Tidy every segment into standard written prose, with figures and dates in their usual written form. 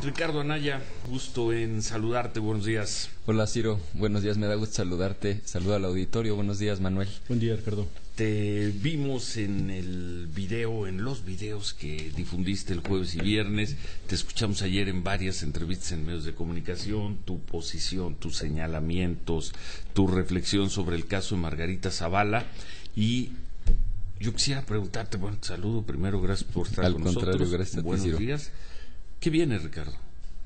Ricardo Anaya, gusto en saludarte, buenos días. Hola Ciro, buenos días, me da gusto saludarte, saludo al auditorio, buenos días Manuel. Buen día Ricardo. Te vimos en el video, en los videos que difundiste el jueves y viernes, te escuchamos ayer en varias entrevistas en medios de comunicación, tu posición, tus señalamientos, tu reflexión sobre el caso de Margarita Zavala, y yo quisiera preguntarte, bueno, te saludo primero, gracias por estar con nosotros. Al contrario, gracias a ti, buenos Ciro. días. ¿Qué viene, Ricardo?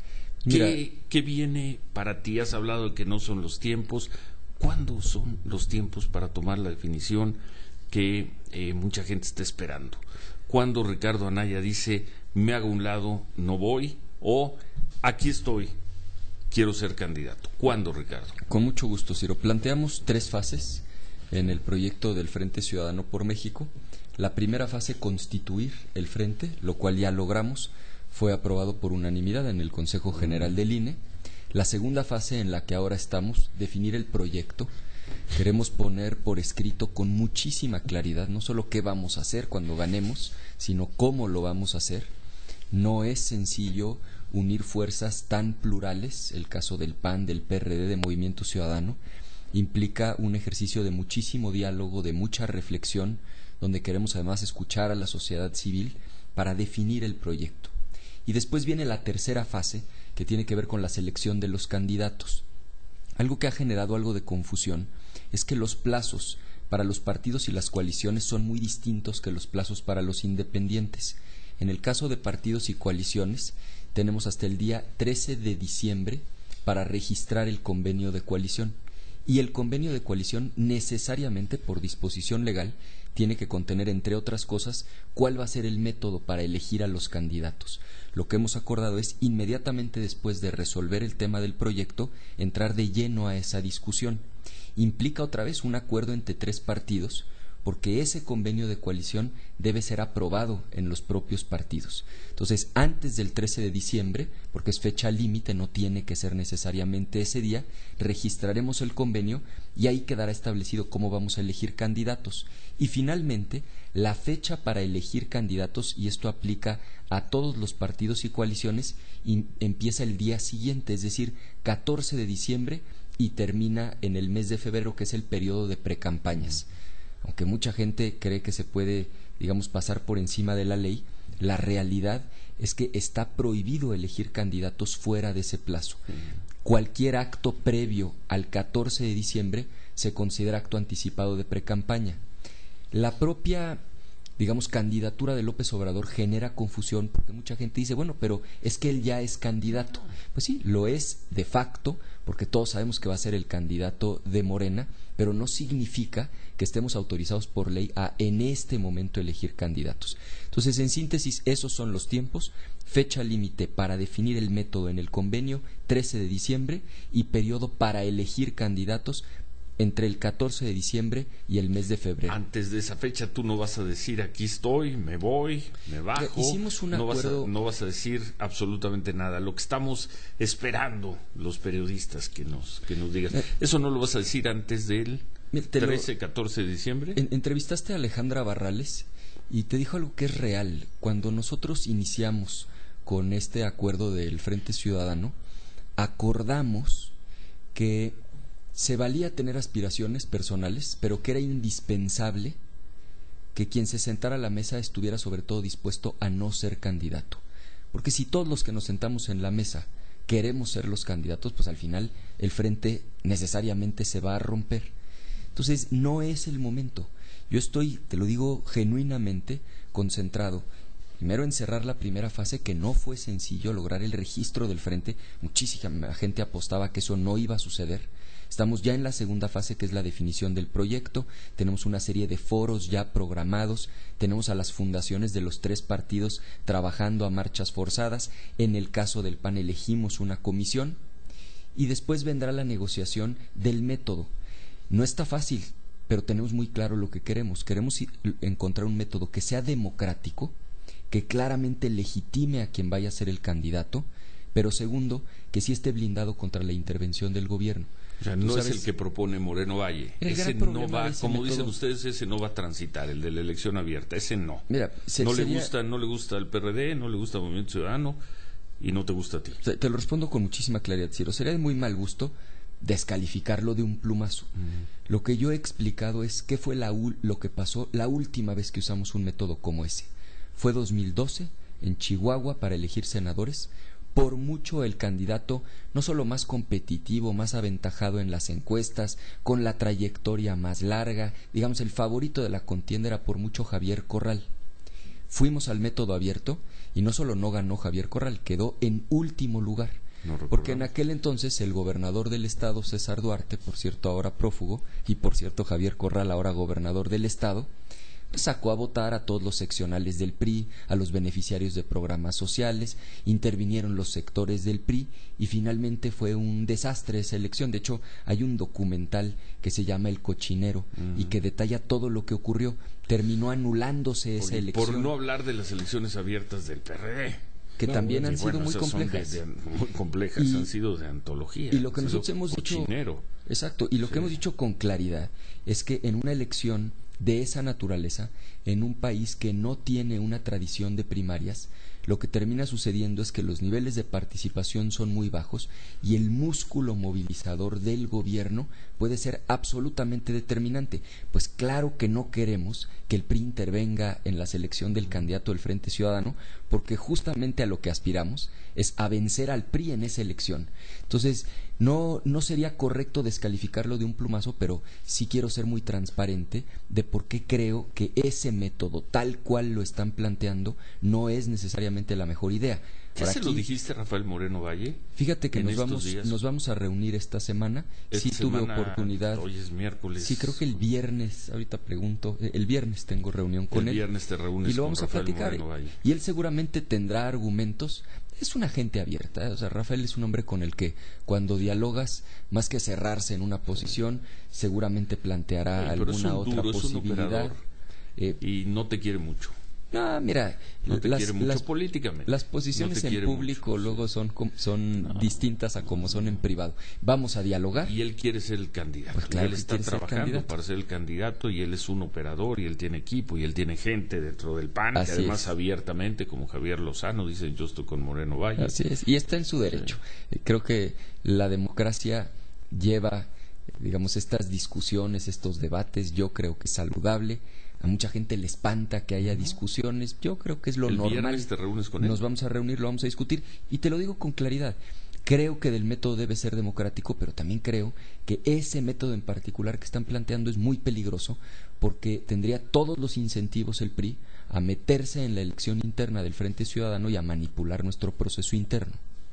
Mira, ¿Qué viene para ti? Has hablado de que no son los tiempos. ¿Cuándo son los tiempos para tomar la definición que mucha gente está esperando? ¿Cuándo Ricardo Anaya dice, me hago a un lado, no voy? ¿O aquí estoy, quiero ser candidato? ¿Cuándo, Ricardo? Con mucho gusto, Ciro. Planteamos 3 fases en el proyecto del Frente Ciudadano por México. La primera fase, constituir el Frente, lo cual ya logramos. Fue aprobado por unanimidad en el Consejo General del INE. La segunda fase, en la que ahora estamos, definir el proyecto. Queremos poner por escrito con muchísima claridad no solo qué vamos a hacer cuando ganemos, sino cómo lo vamos a hacer. No es sencillo unir fuerzas tan plurales, el caso del PAN, del PRD, de Movimiento Ciudadano, implica un ejercicio de muchísimo diálogo, de mucha reflexión, donde queremos además escuchar a la sociedad civil para definir el proyecto. Y después viene la tercera fase, que tiene que ver con la selección de los candidatos. Algo que ha generado algo de confusión es que los plazos para los partidos y las coaliciones son muy distintos que los plazos para los independientes. En el caso de partidos y coaliciones, tenemos hasta el día 13 de diciembre para registrar el convenio de coalición. Y el convenio de coalición necesariamente, por disposición legal, tiene que contener, entre otras cosas, cuál va a ser el método para elegir a los candidatos. Lo que hemos acordado es, inmediatamente después de resolver el tema del proyecto, entrar de lleno a esa discusión. Implica otra vez un acuerdo entre 3 partidos, porque ese convenio de coalición debe ser aprobado en los propios partidos. Entonces, antes del 13 de diciembre, porque es fecha límite, no tiene que ser necesariamente ese día, registraremos el convenio y ahí quedará establecido cómo vamos a elegir candidatos. Y finalmente, la fecha para elegir candidatos, y esto aplica a todos los partidos y coaliciones, empieza el día siguiente, es decir, 14 de diciembre, y termina en el mes de febrero, que es el periodo de precampañas. Aunque mucha gente cree que se puede, digamos, pasar por encima de la ley, la realidad es que está prohibido elegir candidatos fuera de ese plazo. Cualquier acto previo al 14 de diciembre se considera acto anticipado de precampaña. La propia, digamos, candidatura de López Obrador genera confusión porque mucha gente dice, bueno, pero es que él ya es candidato. Pues sí, lo es de facto, porque todos sabemos que va a ser el candidato de Morena, pero no significa que estemos autorizados por ley a en este momento elegir candidatos. Entonces, en síntesis, esos son los tiempos: fecha límite para definir el método en el convenio, 13 de diciembre, y periodo para elegir candidatos entre el 14 de diciembre y el mes de febrero. Antes de esa fecha tú no vas a decir, aquí estoy, me voy, me bajo. Hicimos un acuerdo. No vas a decir absolutamente nada. Lo que estamos esperando los periodistas que nos digan. ¿Eso no lo vas a decir antes del 13, 14 de diciembre? Entrevistaste a Alejandra Barrales y te dijo algo que es real. Cuando nosotros iniciamos con este acuerdo del Frente Ciudadano, acordamos que se valía tener aspiraciones personales, pero que era indispensable que quien se sentara a la mesa estuviera sobre todo dispuesto a no ser candidato. Porque si todos los que nos sentamos en la mesa queremos ser los candidatos, pues al final el frente necesariamente se va a romper. Entonces no es el momento. Yo estoy, te lo digo genuinamente, concentrado primero en cerrar la primera fase, que no fue sencillo lograr el registro del frente. Muchísima gente apostaba que eso no iba a suceder. Estamos ya en la segunda fase, que es la definición del proyecto. Tenemos una serie de foros ya programados. Tenemos a las fundaciones de los 3 partidos trabajando a marchas forzadas. En el caso del PAN elegimos una comisión. Y después vendrá la negociación del método. No está fácil, pero tenemos muy claro lo que queremos. Queremos encontrar un método que sea democrático, que claramente legitime a quien vaya a ser el candidato, pero segundo, que sí esté blindado contra la intervención del gobierno. O sea, no es el que propone Moreno Valle. Ese no va, como dicen ustedes, ese no va a transitar, el de la elección abierta, ese no. Mira, no le gusta el PRD, no le gusta el Movimiento Ciudadano. y no te gusta a ti. Te lo respondo con muchísima claridad, Ciro. Sería de muy mal gusto descalificarlo de un plumazo. Lo que yo he explicado es qué fue lo que pasó la última vez que usamos un método como ese. Fue 2012 en Chihuahua para elegir senadores. Por mucho el candidato no solo más competitivo, más aventajado en las encuestas, con la trayectoria más larga, digamos el favorito de la contienda era por mucho Javier Corral. Fuimos al método abierto y no solo no ganó Javier Corral, quedó en último lugar. Porque en aquel entonces el gobernador del estado, César Duarte, por cierto ahora prófugo, y por cierto Javier Corral, ahora gobernador del estado, sacó a votar a todos los seccionales del PRI, a los beneficiarios de programas sociales, intervinieron los sectores del PRI y finalmente fue un desastre esa elección. De hecho, hay un documental que se llama El Cochinero y que detalla todo lo que ocurrió. Terminó anulándose esa elección. Por no hablar de las elecciones abiertas del PRD. Que también han sido muy complejas. Muy complejas, han sido de antología. Y lo que nosotros hemos dicho... Exacto, y lo que hemos dicho con claridad es que en una elección de esa naturaleza, en un país que no tiene una tradición de primarias, lo que termina sucediendo es que los niveles de participación son muy bajos y el músculo movilizador del gobierno puede ser absolutamente determinante. Pues claro que no queremos que el PRI intervenga en la selección del candidato del Frente Ciudadano, porque justamente a lo que aspiramos es a vencer al PRI en esa elección. Entonces, no sería correcto descalificarlo de un plumazo, pero sí quiero ser muy transparente de por qué creo que ese método, tal cual lo están planteando, no es necesariamente la mejor idea. ¿Ya se lo dijiste a Rafael Moreno Valle? Fíjate que nos vamos a reunir esta semana. Sí tuve oportunidad. Hoy es miércoles. Sí, creo que el viernes, ahorita pregunto, el viernes tengo reunión con él. El viernes te reúnes y lo vamos con Rafael a platicar. Moreno Valle. Y él seguramente tendrá argumentos. Es una gente abierta, o sea, Rafael es un hombre con el que cuando dialogas, más que cerrarse en una posición, seguramente planteará alguna otra posibilidad. Y no te quiere mucho. No, mira, no te quiere mucho políticamente. Las posiciones en público mucho, luego son distintas a como son en privado. Vamos a dialogar. Y él quiere ser el candidato. Pues claro, él está trabajando para ser el candidato y él es un operador y él tiene equipo y él tiene gente dentro del PAN, que además abiertamente, como Javier Lozano, dice yo estoy con Moreno Valle. Así es, y está en su derecho. Creo que la democracia lleva, digamos, estas discusiones, estos debates, yo creo que es saludable. A mucha gente le espanta que haya discusiones. Yo creo que es lo normal. ¿El viernes te reúnes con él? Nos vamos a reunir, lo vamos a discutir. Y te lo digo con claridad. Creo que el método debe ser democrático, pero también creo que ese método en particular que están planteando es muy peligroso porque tendría todos los incentivos el PRI a meterse en la elección interna del Frente Ciudadano y a manipular nuestro proceso interno.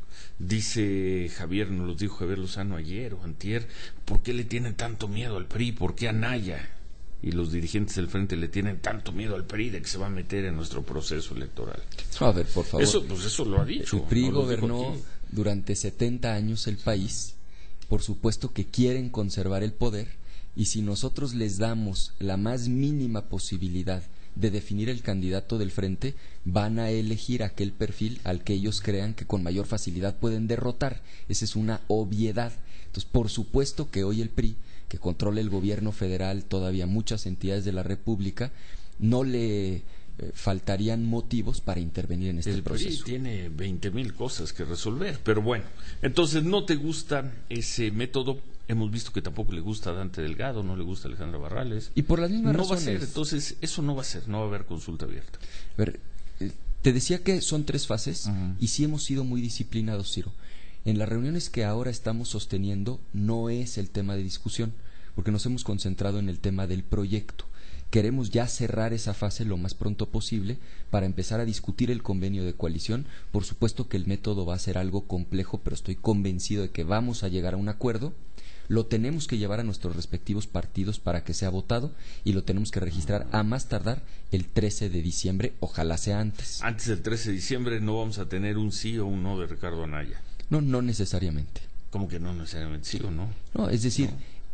Dice Javier, nos lo dijo Javier Lozano ayer o antier, ¿por qué le tienen tanto miedo al PRI? ¿Por qué a Anaya? Y los dirigentes del Frente le tienen tanto miedo al PRI de que se va a meter en nuestro proceso electoral. A ver, por favor. Eso lo ha dicho. El PRI gobernó durante 70 años el país. Por supuesto que quieren conservar el poder. Y si nosotros les damos la más mínima posibilidad de definir el candidato del Frente, van a elegir aquel perfil al que ellos crean que con mayor facilidad pueden derrotar. Esa es una obviedad. Entonces, por supuesto que hoy el PRI, que controla el gobierno federal, todavía muchas entidades de la República, no le faltarían motivos para intervenir en este proceso. El PRI tiene 20,000 cosas que resolver, pero bueno, entonces no te gusta ese método. Hemos visto que tampoco le gusta a Dante Delgado, no le gusta a Alejandra Barrales. Y por las mismas razones. No va a ser, entonces eso no va a ser, no va a haber consulta abierta. A ver, te decía que son 3 fases y sí hemos sido muy disciplinados, Ciro. En las reuniones que ahora estamos sosteniendo no es el tema de discusión, porque nos hemos concentrado en el tema del proyecto. Queremos ya cerrar esa fase lo más pronto posible para empezar a discutir el convenio de coalición. Por supuesto que el método va a ser algo complejo, pero estoy convencido de que vamos a llegar a un acuerdo. Lo tenemos que llevar a nuestros respectivos partidos para que sea votado y lo tenemos que registrar a más tardar el 13 de diciembre, ojalá sea antes. Antes del 13 de diciembre no vamos a tener un sí o un no de Ricardo Anaya. No necesariamente. ¿Cómo que no necesariamente? ¿Sí o no? No, es decir,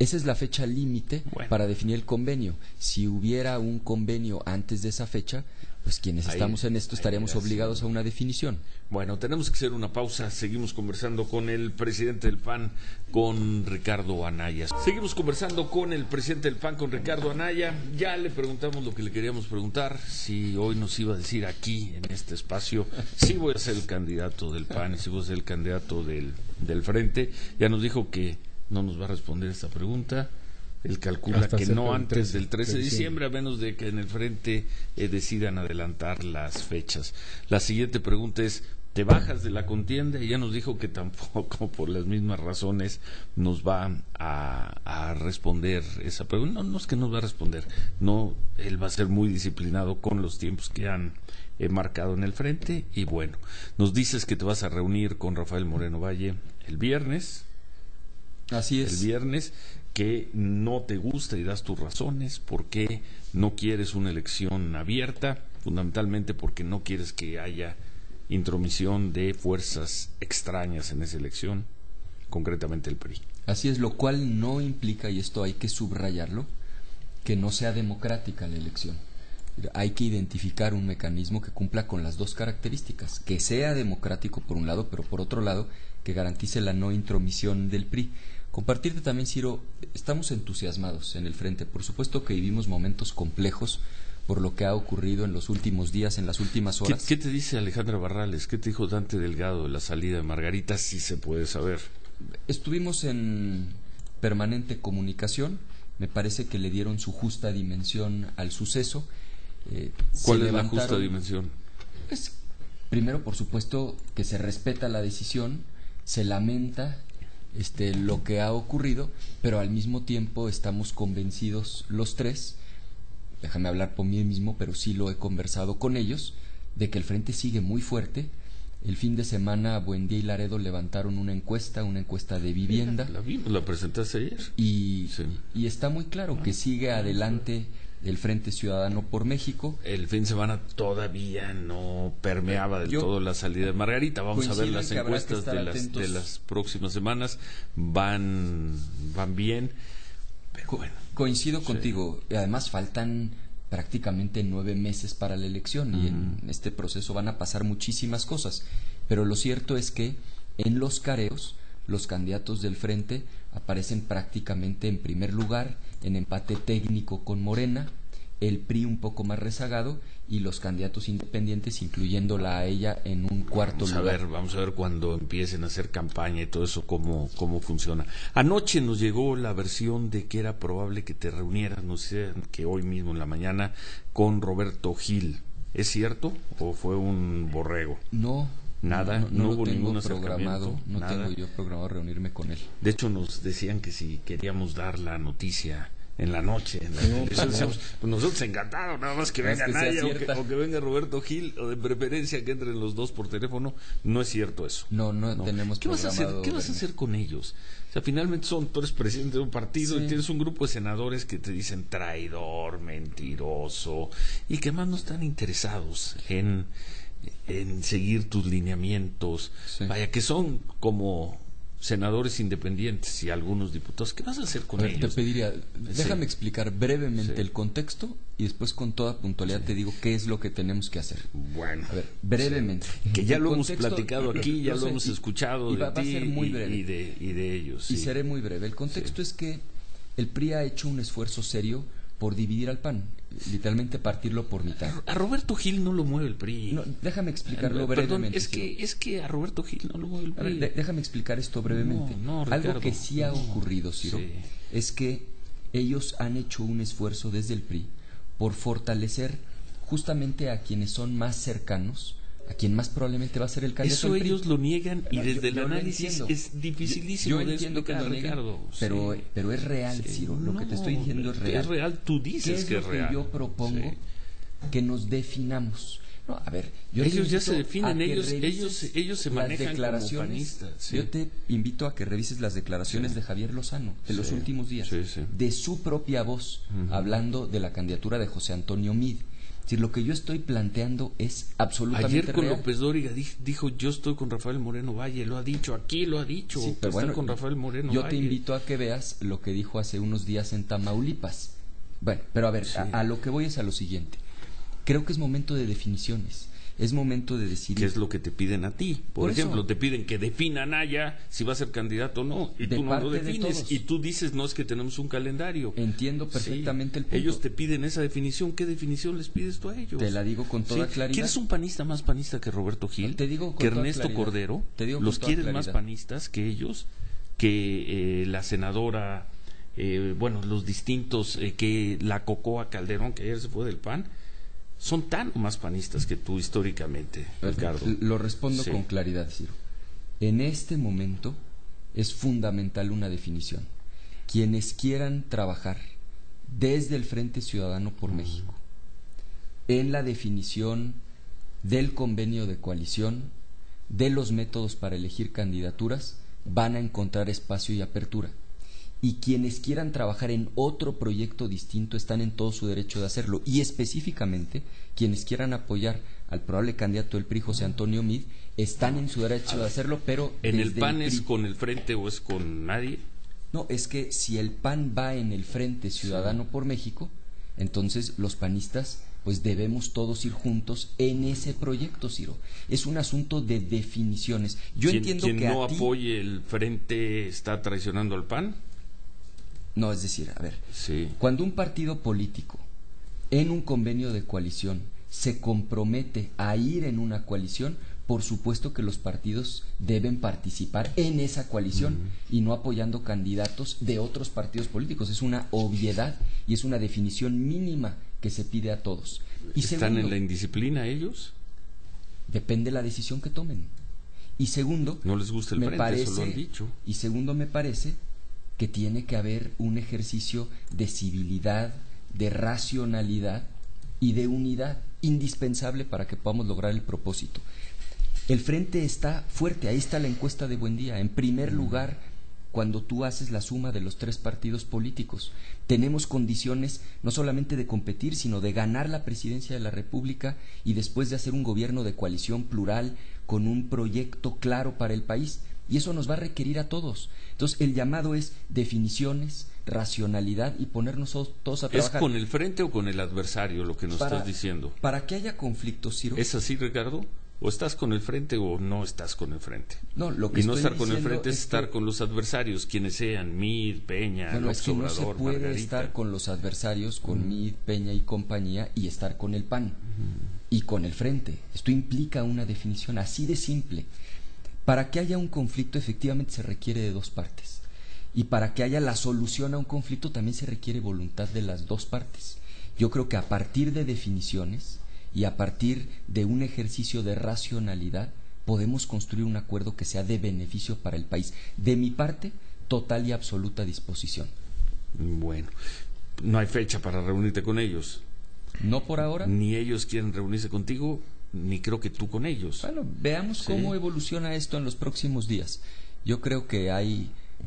esa es la fecha límite para definir el convenio. Si hubiera un convenio antes de esa fecha, pues quienes estamos en esto estaríamos obligados a una definición. Bueno, tenemos que hacer una pausa. Seguimos conversando con el presidente del PAN, con Ricardo Anaya. Seguimos conversando con el presidente del PAN, con Ricardo Anaya. Ya le preguntamos lo que le queríamos preguntar, si hoy nos iba a decir aquí, en este espacio, si voy a ser el candidato del PAN y si voy a ser el candidato del Frente. Ya nos dijo que no nos va a responder esta pregunta. Él calcula que no antes del 13 de diciembre, a menos de que en el Frente decidan adelantar las fechas. La siguiente pregunta es, ¿te bajas de la contienda? Y ya nos dijo que tampoco, por las mismas razones, nos va a responder esa pregunta. No es que nos va a responder, no, él va a ser muy disciplinado con los tiempos que han marcado en el Frente. Y bueno, nos dices que te vas a reunir con Rafael Moreno Valle el viernes. Así es. El viernes, que no te gusta y das tus razones, por qué no quieres una elección abierta, fundamentalmente porque no quieres que haya intromisión de fuerzas extrañas en esa elección, concretamente el PRI. Así es, lo cual no implica, y esto hay que subrayarlo, que no sea democrática la elección. Hay que identificar un mecanismo que cumpla con las dos características, que sea democrático por un lado, pero por otro lado que garantice la no intromisión del PRI. Compartirte también, Ciro, estamos entusiasmados en el Frente. Por supuesto que vivimos momentos complejos por lo que ha ocurrido en los últimos días, en las últimas horas. ¿Qué te dice Alejandra Barrales? ¿Qué te dijo Dante Delgado de la salida de Margarita? Si se puede saber. Estuvimos en permanente comunicación. Me parece que le dieron su justa dimensión al suceso. ¿Cuál es la justa dimensión? Pues, primero, por supuesto, que se respeta la decisión, se lamenta lo que ha ocurrido, pero al mismo tiempo estamos convencidos los tres, déjame hablar por mí mismo, pero sí lo he conversado con ellos, de que el Frente sigue muy fuerte. El fin de semana Buendía y Laredo levantaron una encuesta de vivienda. La vimos, la presentaste ayer. Y está muy claro que sigue adelante el Frente Ciudadano por México. El fin de semana todavía no permeaba del todo la salida de Margarita. Vamos a ver las encuestas de las próximas semanas. Van bien. Pero bueno. Coincido contigo. Además faltan prácticamente 9 meses para la elección y en este proceso van a pasar muchísimas cosas. Pero lo cierto es que en los careos los candidatos del Frente aparecen prácticamente en primer lugar, en empate técnico con Morena, el PRI un poco más rezagado y los candidatos independientes, incluyéndola a ella, en un cuarto lugar. Vamos a ver cuando empiecen a hacer campaña y todo eso cómo funciona. Anoche nos llegó la versión de que era probable que te reunieras, no sé, que hoy mismo en la mañana, con Roberto Gil. ¿Es cierto o fue un borrego? No. Nada, no hubo ningún acercamiento. No tengo yo programado reunirme con él. De hecho, nos decían que si queríamos dar la noticia en la noche, en la televisión, decíamos, pues nosotros encantados, nada más que venga Naya o que venga Roberto Gil, o de preferencia que entren los dos por teléfono. No es cierto eso. No tenemos programado. ¿Qué vas a hacer con ellos? O sea, finalmente tú eres presidente de un partido y tienes un grupo de senadores que te dicen traidor, mentiroso, y que más no están interesados en seguir tus lineamientos. Vaya, que son como senadores independientes y algunos diputados. ¿Qué vas a hacer con ellos? Te pediría, déjame explicar brevemente el contexto y después con toda puntualidad te digo qué es lo que tenemos que hacer. Bueno, a ver, brevemente. Que ya lo hemos platicado aquí, ya lo hemos escuchado de ti y de ellos. Y seré muy breve. El contexto es que el PRI ha hecho un esfuerzo serio por dividir al PAN, literalmente partirlo por mitad. A Roberto Gil no lo mueve el PRI. No, déjame explicarlo brevemente. Es que a Roberto Gil no lo mueve el PRI. Déjame explicar esto brevemente. Algo que sí ha ocurrido, Ciro, es que ellos han hecho un esfuerzo desde el PRI por fortalecer justamente a quienes son más cercanos, a quien más probablemente va a ser el candidato. Eso ellos lo niegan y desde el análisis es dificilísimo. Yo entiendo que lo niegan, pero es real, Ciro. Lo que te estoy diciendo es real. Es real, tú dices que es real. Que yo propongo que nos definamos. No, a ver, ellos ya se definen, ellos se manejan como panistas. Yo te invito a que revises las declaraciones de Javier Lozano de los últimos días, de su propia voz, hablando de la candidatura de José Antonio Meade. decir, lo que yo estoy planteando es absolutamente Ayer con real. López Dóriga dijo, yo estoy con Rafael Moreno Valle, lo ha dicho, aquí lo ha dicho, Sí, que pero está bueno, con Rafael Moreno yo Valle. te invito a que veas lo que dijo hace unos días en Tamaulipas. Bueno, pero a ver, Sí. a lo que voy es a lo siguiente. Creo que es momento de definiciones. Es momento de decidir. ¿Qué es lo que te piden a ti? Por ejemplo, eso, te piden que definan Naya si va a ser candidato o no, y de tú no lo parte de defines, todos. y tú dices, no, es que tenemos un calendario. Entiendo perfectamente el punto. Ellos te piden esa definición, ¿qué definición les pides tú a ellos? Te la digo con toda claridad. ¿Quieres un panista más panista que Roberto Gil? Te digo con que toda Ernesto claridad. Cordero. Te digo con ¿Los toda quieres claridad. más panistas que ellos? Que la senadora, los distintos, que la Cocoa Calderón, que ayer se fue del PAN, son tan más panistas que tú históricamente, Ricardo. Lo respondo Sí. con claridad, Ciro. En este momento es fundamental una definición. Quienes quieran trabajar desde el Frente Ciudadano por México en la definición del convenio de coalición, de los métodos para elegir candidaturas, van a encontrar espacio y apertura. Y quienes quieran trabajar en otro proyecto distinto están en todo su derecho de hacerlo. Y específicamente, quienes quieran apoyar al probable candidato del PRI, José Antonio Meade, están en su derecho de hacerlo, pero ¿En el desde PAN PRI. es con el Frente o es con nadie? No, es que si el PAN va en el Frente Ciudadano por México, entonces los panistas pues debemos todos ir juntos en ese proyecto, Ciro. Es un asunto de definiciones. Yo entiendo quien que no a ti... apoye el Frente está traicionando al PAN. No, es decir, a ver, Sí. cuando un partido político en un convenio de coalición se compromete a ir en una coalición, por supuesto que los partidos deben participar en esa coalición y no apoyando candidatos de otros partidos políticos. Es una obviedad y es una definición mínima que se pide a todos. Y ¿Están segundo, en la indisciplina ellos? depende de la decisión que tomen. Y segundo, No les gusta el me Frente, parece, eso lo han dicho. Y segundo, me parece que tiene que haber un ejercicio de civilidad, de racionalidad y de unidad indispensable para que podamos lograr el propósito. El Frente está fuerte, ahí está la encuesta de Buendía. En primer lugar, cuando tú haces la suma de los tres partidos políticos, tenemos condiciones no solamente de competir, sino de ganar la presidencia de la República y después de hacer un gobierno de coalición plural con un proyecto claro para el país. Y eso nos va a requerir a todos. Entonces, el llamado es definiciones, racionalidad y ponernos todos a trabajar. ¿Es con el Frente o con el adversario lo que nos estás diciendo? Para que haya conflicto, Ciro. ¿Es así, Ricardo? ¿O estás con el Frente o no estás con el Frente? No, lo que y no estoy estar con el diciendo Frente es es estar que... con los adversarios, quienes sean, Meade, Peña, Bueno, López es que no Obrador, se puede Margarita. estar con los adversarios, con Meade, Peña y compañía, y estar con el PAN y con el Frente. Esto implica una definición así de simple. Para que haya un conflicto, efectivamente se requiere de dos partes. Y para que haya la solución a un conflicto, también se requiere voluntad de las dos partes. Yo creo que a partir de definiciones y a partir de un ejercicio de racionalidad, podemos construir un acuerdo que sea de beneficio para el país. De mi parte, total y absoluta disposición. Bueno, no hay fecha para reunirte con ellos. No por ahora. Ni ellos quieren reunirse contigo, ni creo que tú con ellos. Bueno, veamos Sí. cómo evoluciona esto en los próximos días. Yo creo que hay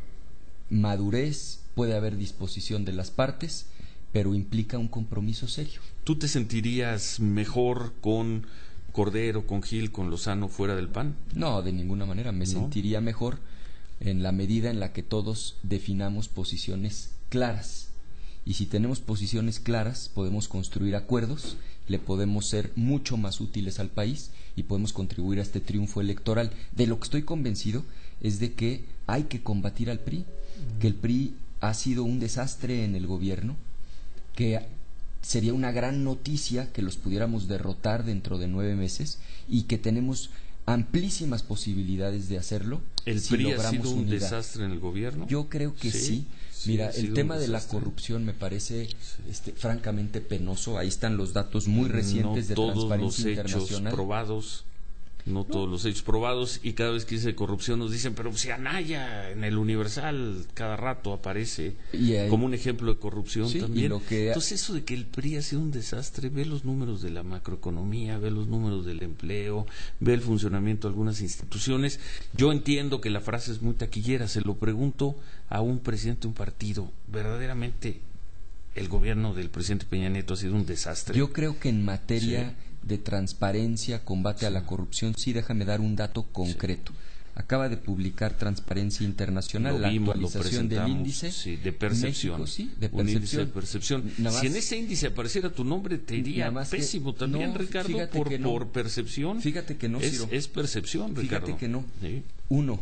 madurez, puede haber disposición de las partes, pero implica un compromiso serio. ¿Tú te sentirías mejor con Cordero, con Gil, con Lozano fuera del PAN? No, de ninguna manera. Me ¿No? sentiría mejor en la medida en la que todos definamos posiciones claras. Y si tenemos posiciones claras, podemos construir acuerdos, le podemos ser mucho más útiles al país y podemos contribuir a este triunfo electoral. De lo que estoy convencido es de que hay que combatir al PRI, que el PRI ha sido un desastre en el gobierno, que sería una gran noticia que los pudiéramos derrotar dentro de 9 meses y que tenemos amplísimas posibilidades de hacerlo. ¿El si PRI ha logramos sido un unidad. desastre en el gobierno? Yo creo que sí. Mira, ha el sido tema un de la desastre. corrupción me parece francamente penoso. Ahí están los datos muy recientes de Transparencia No todos los hechos Internacional. probados, no todos los hechos probados, y cada vez que dice corrupción nos dicen, pero si Anaya en el Universal cada rato aparece como un ejemplo de corrupción Sí, también. y lo que... Entonces eso de que el PRI ha sido un desastre, ve los números de la macroeconomía, ve los números del empleo, ve el funcionamiento de algunas instituciones. Yo entiendo que la frase es muy taquillera, se lo pregunto a un presidente de un partido, verdaderamente el gobierno del presidente Peña Nieto ha sido un desastre. Yo creo que en materia de transparencia, combate a la corrupción, sí, déjame dar un dato concreto. Acaba de publicar Transparencia Internacional la actualización del índice de percepción. México, sí, de un índice de percepción. percepción. Si en ese índice apareciera tu nombre, te iría pésimo también, no, Ricardo, por percepción. Fíjate que no, Ciro. Es percepción, Ricardo. Fíjate que no. Sí. Uno,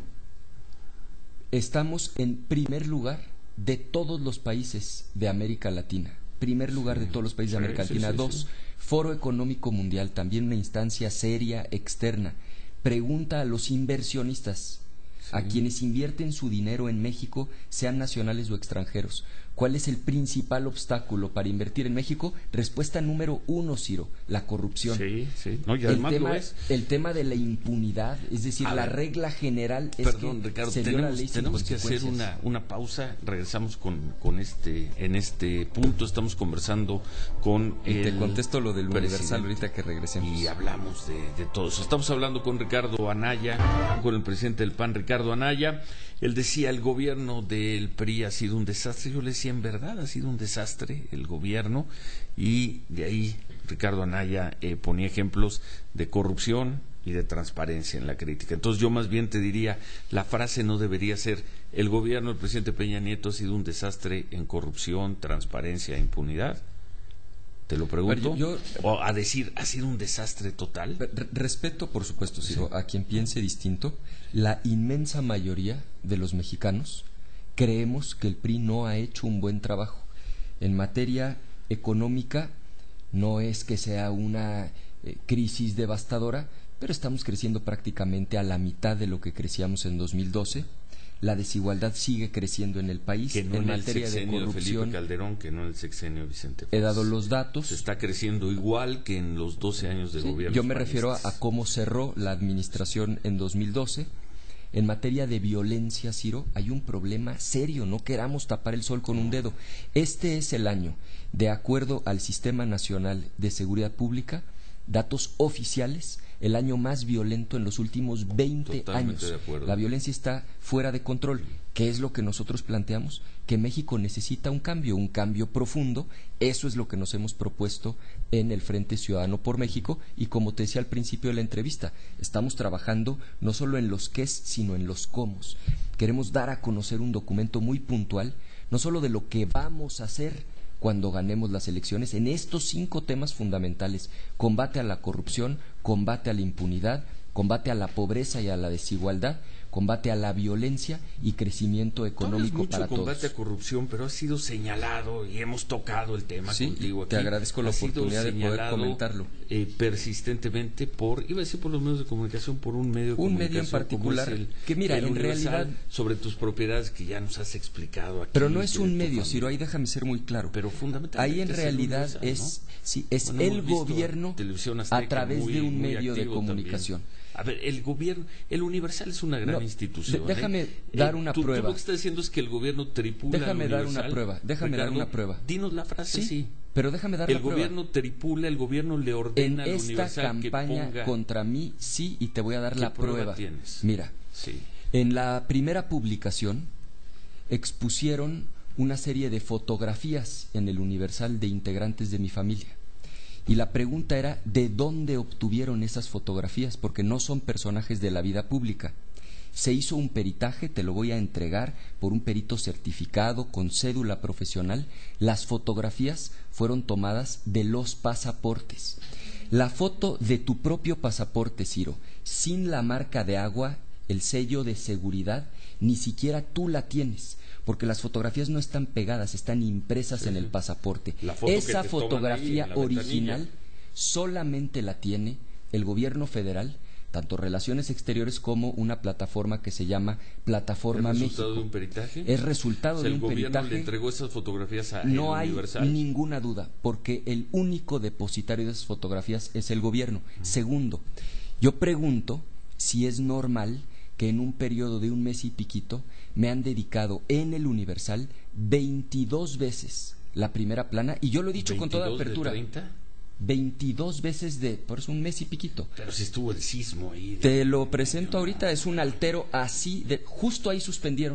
estamos en primer lugar de todos los países de América Latina. Primer lugar de todos los países de América Latina. Dos, Foro Económico Mundial, también una instancia seria, externa. Pregunta a los inversionistas, a quienes invierten su dinero en México, sean nacionales o extranjeros, ¿cuál es el principal obstáculo para invertir en México? Respuesta número 1, Ciro, la corrupción. Sí. No, y además el tema de la impunidad, es decir, la regla general es Ricardo, se dio la ley sin tenemos que hacer una pausa. Regresamos en este punto. Estamos conversando con te contesto lo del Universal ahorita que regresemos. Y hablamos de todo eso. Estamos hablando con Ricardo Anaya, con el presidente del PAN, Ricardo Anaya. Él decía, el gobierno del PRI ha sido un desastre. Yo le decía, en verdad ha sido un desastre el gobierno, y de ahí Ricardo Anaya ponía ejemplos de corrupción y de transparencia en la crítica. Entonces yo más bien te diría, la frase no debería ser, el gobierno del presidente Peña Nieto ha sido un desastre en corrupción, transparencia e impunidad. Te lo pregunto. O a decir, ¿ha sido un desastre total? Respeto, por supuesto, Ciro, a quien piense distinto. La inmensa mayoría de los mexicanos creemos que el PRI no ha hecho un buen trabajo. En materia económica, no es que sea una crisis devastadora, pero estamos creciendo prácticamente a la mitad de lo que crecíamos en 2012. La desigualdad sigue creciendo en el país. Que no en el materia sexenio de corrupción. De Felipe Calderón, que no en el sexenio de Vicente Fox. He dado los datos. Se está creciendo igual que en los 12 años de gobierno. Yo me refiero a cómo cerró la administración en 2012. En materia de violencia, Ciro, hay un problema serio. No queramos tapar el sol con un dedo. Este es el año, de acuerdo al Sistema Nacional de Seguridad Pública, datos oficiales, el año más violento en los últimos 20 Totalmente años. De acuerdo. La violencia está fuera de control. ¿Qué es lo que nosotros planteamos? Que México necesita un cambio profundo. Eso es lo que nos hemos propuesto en el Frente Ciudadano por México, y como te decía al principio de la entrevista, estamos trabajando no solo en los qués, sino en los cómos. Queremos dar a conocer un documento muy puntual, no solo de lo que vamos a hacer cuando ganemos las elecciones, en estos 5 temas fundamentales: combate a la corrupción, combate a la impunidad, combate a la pobreza y a la desigualdad, combate a la violencia y crecimiento económico para todos. Combate a corrupción, pero ha sido señalado y hemos tocado el tema contigo aquí. Te agradezco la oportunidad de poder comentarlo. Persistentemente iba a decir por los medios de comunicación, por un medio de comunicación. Un medio en particular, que mira, en realidad, sobre tus propiedades que ya nos has explicado aquí. Pero no es un medio, Ciro, ahí déjame ser muy claro. Pero fundamentalmente ahí en realidad el gobierno a través de un medio de comunicación. También. A ver, el Universal es una gran institución. Déjame dar una prueba. Tú lo que estás diciendo es que el gobierno tripula Déjame el Universal. Déjame dar una prueba. Dinos la frase, sí. Pero déjame dar la prueba. El gobierno tripula, el gobierno le ordena al Universal en esta campaña contra mí, sí, y te voy a dar la prueba. Tienes? Mira, en la primera publicación expusieron una serie de fotografías en el Universal de integrantes de mi familia. Y la pregunta era, ¿de dónde obtuvieron esas fotografías? Porque no son personajes de la vida pública. Se hizo un peritaje, te lo voy a entregar por un perito certificado con cédula profesional. Las fotografías fueron tomadas de los pasaportes. La foto de tu propio pasaporte, Ciro, sin la marca de agua, el sello de seguridad, ni siquiera tú la tienes, porque las fotografías no están pegadas, están impresas en el pasaporte. Esa fotografía original solamente la tiene el gobierno federal, tanto Relaciones Exteriores como una plataforma que se llama Plataforma México. ¿Es resultado de un peritaje? Es resultado de un peritaje. ¿El gobierno le entregó esas fotografías a No el Universal? hay ninguna duda, porque el único depositario de esas fotografías es el gobierno. Segundo, yo pregunto si es normal que en un periodo de un mes y piquito me han dedicado en el Universal 22 veces la primera plana, y yo lo he dicho con toda apertura. ¿22 de 30? 22 veces por eso un mes y piquito. Pero si estuvo el sismo ahí. Te lo presento ahorita, es un altero así, justo ahí suspendieron.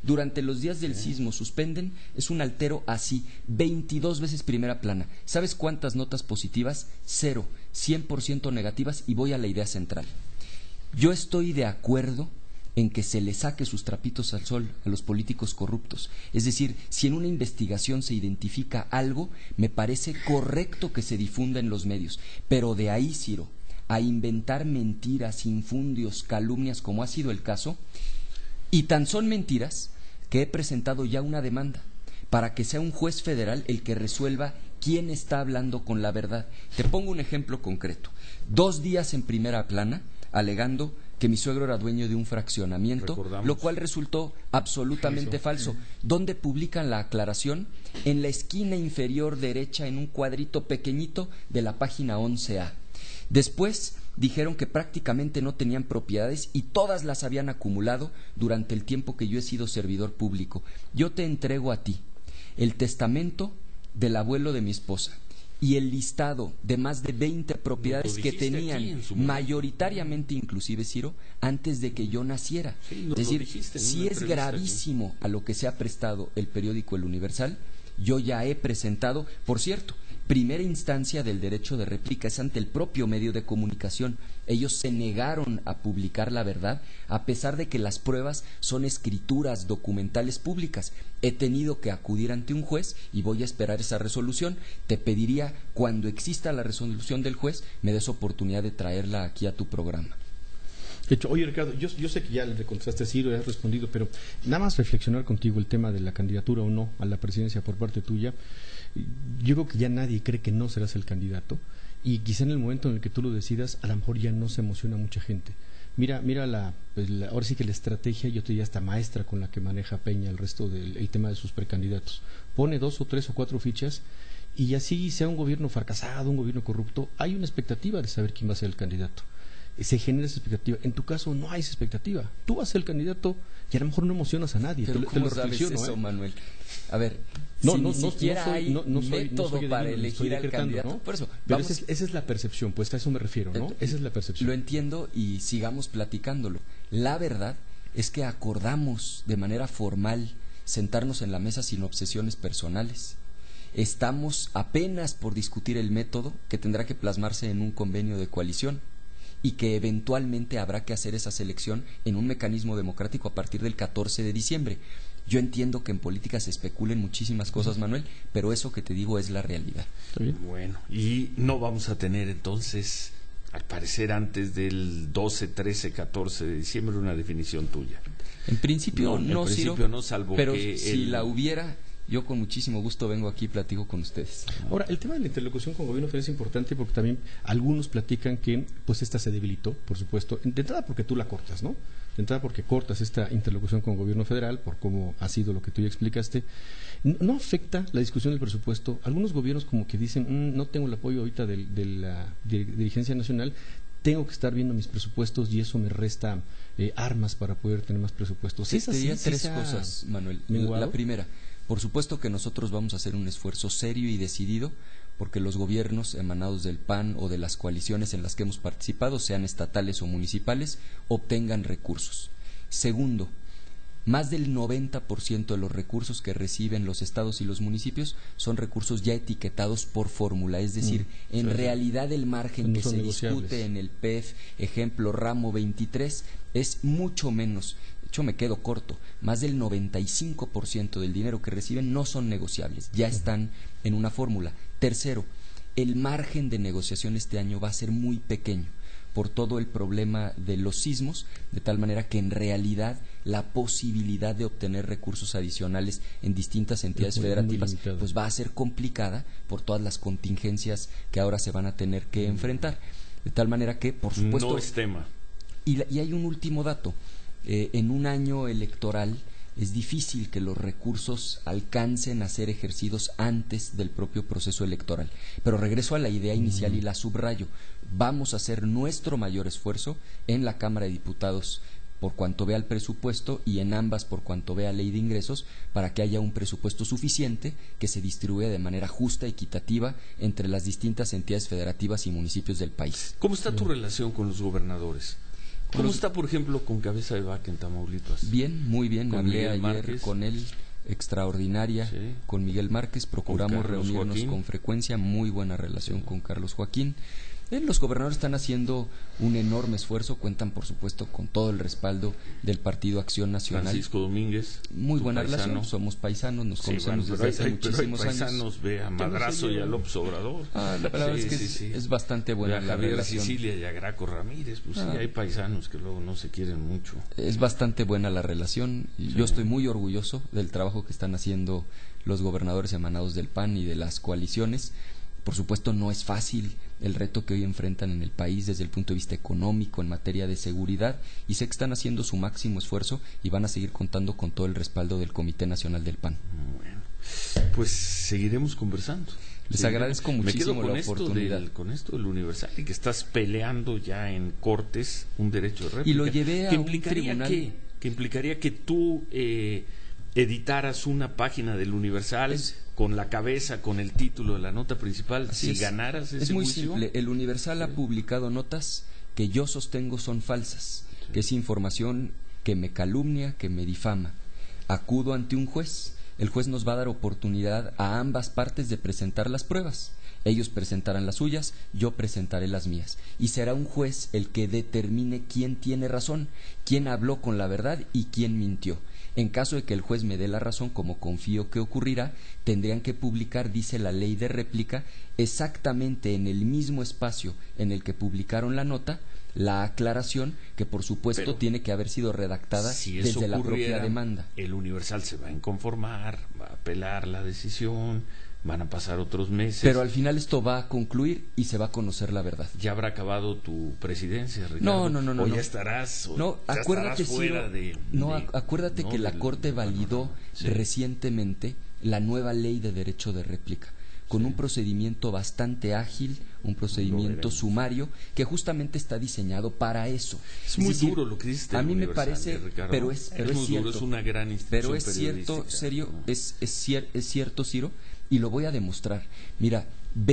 durante los días del sismo suspenden, es un altero así, 22 veces primera plana. ¿Sabes cuántas notas positivas? 0, 100% negativas, y voy a la idea central. Yo estoy de acuerdo en que se le saque sus trapitos al sol a los políticos corruptos. Es decir, si en una investigación se identifica algo, me parece correcto que se difunda en los medios. Pero de ahí, Ciro, a inventar mentiras, infundios, calumnias, como ha sido el caso, y tan son mentiras que he presentado ya una demanda para que sea un juez federal el que resuelva quién está hablando con la verdad. Te pongo un ejemplo concreto. 2 días en primera plana, alegando que mi suegro era dueño de un fraccionamiento, lo cual resultó absolutamente falso. ¿Dónde publican la aclaración? En la esquina inferior derecha, en un cuadrito pequeñito de la página 11A. Después dijeron que prácticamente no tenían propiedades y todas las habían acumulado durante el tiempo que yo he sido servidor público. Yo te entrego a ti el testamento del abuelo de mi esposa y el listado de más de 20 propiedades que tenían, mayoritariamente inclusive, Ciro, antes de que yo naciera. Sí, es decir, si es gravísimo a lo que se ha prestado el periódico El Universal, yo ya he presentado, por cierto, primera instancia del derecho de réplica, es ante el propio medio de comunicación. Ellos se negaron a publicar la verdad, a pesar de que las pruebas son escrituras documentales públicas. He tenido que acudir ante un juez y voy a esperar esa resolución. Te pediría, cuando exista la resolución del juez, me des oportunidad de traerla aquí a tu programa. De hecho, oye, Ricardo, yo sé que ya le contestaste a Ciro y has respondido, pero nada más reflexionar contigo el tema de la candidatura o no a la presidencia por parte tuya. Yo creo que ya nadie cree que no serás el candidato, y quizá en el momento en el que tú lo decidas, a lo mejor ya no se emociona mucha gente. Mira ahora sí que la estrategia, yo te diría hasta maestra, con la que maneja Peña el resto del tema de sus precandidatos. Pone 2 o 3 o 4 fichas, y así sea un gobierno fracasado, un gobierno corrupto, hay una expectativa de saber quién va a ser el candidato. Se genera esa expectativa. En tu caso no hay esa expectativa. Tú vas a ser el candidato y a lo mejor no emocionas a nadie. Pero te lo reflexiono, eso, Manuel? A ver, ni siquiera hay método para elegir al candidato, ¿no? Por eso, pero esa es la percepción, pues a eso me refiero, ¿no? Esa es la percepción. Lo entiendo y sigamos platicándolo. La verdad es que acordamos de manera formal sentarnos en la mesa sin obsesiones personales. Estamos apenas por discutir el método que tendrá que plasmarse en un convenio de coalición, y que eventualmente habrá que hacer esa selección en un mecanismo democrático a partir del 14 de diciembre. Yo entiendo que en política se especulen muchísimas cosas, Manuel, pero eso que te digo es la realidad. Bueno, y no vamos a tener entonces, al parecer antes del 12, 13, 14 de diciembre, una definición tuya. En principio no, Ciro, salvo pero que si la hubiera, yo con muchísimo gusto vengo aquí y platico con ustedes. Ahora, el tema de la interlocución con el gobierno federal es importante porque también algunos platican que pues esta se debilitó, por supuesto, de entrada porque tú la cortas, ¿no? De entrada porque cortas esta interlocución con el gobierno federal, por cómo ha sido lo que tú ya explicaste. ¿No afecta la discusión del presupuesto? Algunos gobiernos como que dicen, no tengo el apoyo ahorita de la dirigencia nacional, tengo que estar viendo mis presupuestos y eso me resta armas para poder tener más presupuestos. Te diría tres cosas, Manuel. La primera, por supuesto que nosotros vamos a hacer un esfuerzo serio y decidido porque los gobiernos emanados del PAN o de las coaliciones en las que hemos participado, sean estatales o municipales, obtengan recursos. Segundo, más del 90% de los recursos que reciben los estados y los municipios son recursos ya etiquetados por fórmula, es decir, en realidad el margen que se discute en el PEF, ejemplo ramo 23, es mucho menos. De hecho, me quedo corto, más del 95% del dinero que reciben no son negociables, ya están en una fórmula. Tercero, el margen de negociación este año va a ser muy pequeño por todo el problema de los sismos, de tal manera que en realidad la posibilidad de obtener recursos adicionales en distintas entidades federativas pues va a ser complicada por todas las contingencias que ahora se van a tener que enfrentar. De tal manera que, por supuesto... No es tema. Y hay un último dato. En un año electoral es difícil que los recursos alcancen a ser ejercidos antes del propio proceso electoral. Pero regreso a la idea inicial y la subrayo. Vamos a hacer nuestro mayor esfuerzo en la Cámara de Diputados por cuanto vea el presupuesto y en ambas por cuanto vea ley de ingresos para que haya un presupuesto suficiente que se distribuya de manera justa, equitativa entre las distintas entidades federativas y municipios del país. ¿Cómo está tu relación con los gobernadores? ¿Cómo está, por ejemplo, con Cabeza de Vaca en Tamaulipas? Bien, muy bien. Con Hablé Miguel ayer Márquez. con él, extraordinaria, Sí. con Miguel Márquez. Procuramos Con Carlos reunirnos Joaquín. con frecuencia, muy buena relación con Carlos Joaquín. Los gobernadores están haciendo un enorme esfuerzo, cuentan por supuesto con todo el respaldo del Partido Acción Nacional. Francisco Domínguez. Muy tu buena paisano. relación, somos paisanos, nos Sí, conocemos bueno, desde hace muchísimos pero hay años. paisanos, ve a Madrazo y a López Obrador. La verdad es que Sí. es bastante buena Ve a la Javier relación. Sicilia y a Graco Ramírez, pues sí, hay paisanos que luego no se quieren mucho. Es bastante buena la relación. Sí. Yo estoy muy orgulloso del trabajo que están haciendo los gobernadores emanados del PAN y de las coaliciones. Por supuesto, no es fácil el reto que hoy enfrentan en el país desde el punto de vista económico, en materia de seguridad, y sé que están haciendo su máximo esfuerzo y van a seguir contando con todo el respaldo del Comité Nacional del PAN. Bueno, pues seguiremos conversando. Les agradezco muchísimo Me quedo con la oportunidad. con esto del Universal y que estás peleando ya en Cortes un derecho de réplica. Y lo llevé a ¿Qué un implicaría tribunal. que implicaría que tú editaras una página del Universal con la cabeza, con el título de la nota principal, Así si es. ganaras ese Es muy juicio? simple. El Universal ha publicado notas que yo sostengo son falsas, que es información que me calumnia, que me difama. Acudo ante un juez. El juez nos va a dar oportunidad a ambas partes de presentar las pruebas. Ellos presentarán las suyas, yo presentaré las mías. Y será un juez el que determine quién tiene razón, quién habló con la verdad y quién mintió. En caso de que el juez me dé la razón, como confío que ocurrirá, tendrían que publicar, dice la ley de réplica, exactamente en el mismo espacio en el que publicaron la nota, la aclaración que por supuesto Pero, tiene que haber sido redactada si eso desde la propia ocurriera, demanda. El Universal se va a inconformar, va a apelar la decisión, van a pasar otros meses. Pero al final esto va a concluir y se va a conocer la verdad. ¿Ya habrá acabado tu presidencia, Ricardo? No. ¿O ya estarás, acuérdate, fuera Ciro, acuérdate que la Corte validó Sí. recientemente la nueva ley de derecho de réplica, con un procedimiento bastante ágil, un procedimiento sumario, que justamente está diseñado para eso. Es muy duro lo que dices. A mí me parece, pero es muy cierto. Duro, es una gran institución pero es cierto, serio, es cierto, Ciro, y lo voy a demostrar. Mira,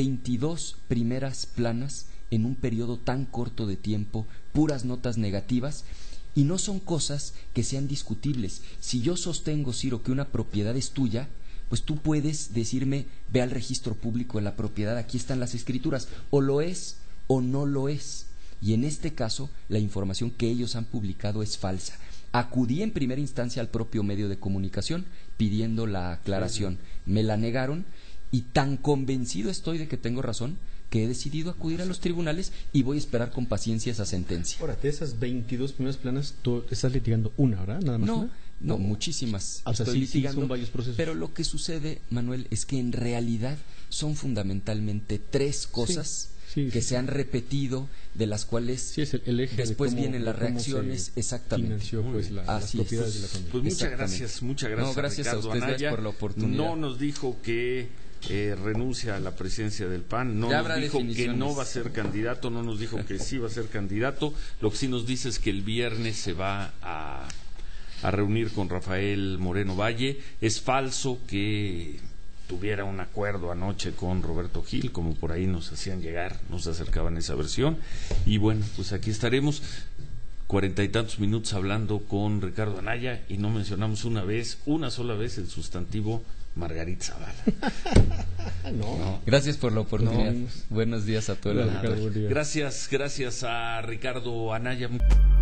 22 primeras planas en un periodo tan corto de tiempo, puras notas negativas, y no son cosas que sean discutibles. Si yo sostengo, Ciro, que una propiedad es tuya, pues tú puedes decirme, ve al registro público de la propiedad, aquí están las escrituras, o lo es o no lo es. Y en este caso, la información que ellos han publicado es falsa. Acudí en primera instancia al propio medio de comunicación pidiendo la aclaración. Me la negaron y tan convencido estoy de que tengo razón que he decidido acudir a los tribunales y voy a esperar con paciencia esa sentencia. Ahora, de esas 22 primeras planas, tú estás litigando una, ¿verdad? Nada más una. No, muchísimas. O sea, Estoy sí, litigando, son varios procesos. pero lo que sucede, Manuel, es que en realidad son fundamentalmente tres cosas que se han repetido, de las cuales sí, es el eje después de cómo, vienen las de cómo reacciones. se Exactamente. financió, pues, las propiedades de la familia. Pues muchas gracias No, gracias a Ricardo ustedes Anaya. por la oportunidad. No nos dijo que renuncia a la presidencia del PAN, no Ya nos habrá dijo que definiciones. no va a ser candidato, no nos dijo que sí va a ser candidato. Lo que sí nos dice es que el viernes se va a reunir con Rafael Moreno Valle. Es falso que tuviera un acuerdo anoche con Roberto Gil, como por ahí nos hacían llegar, nos acercaban esa versión. Y bueno, pues aquí estaremos 40 y tantos minutos hablando con Ricardo Anaya y no mencionamos una sola vez el sustantivo Margarita Zavala. No. Gracias por la oportunidad. No. Buenos días a todos. Hola, Ricardo, buen día. Gracias a Ricardo Anaya.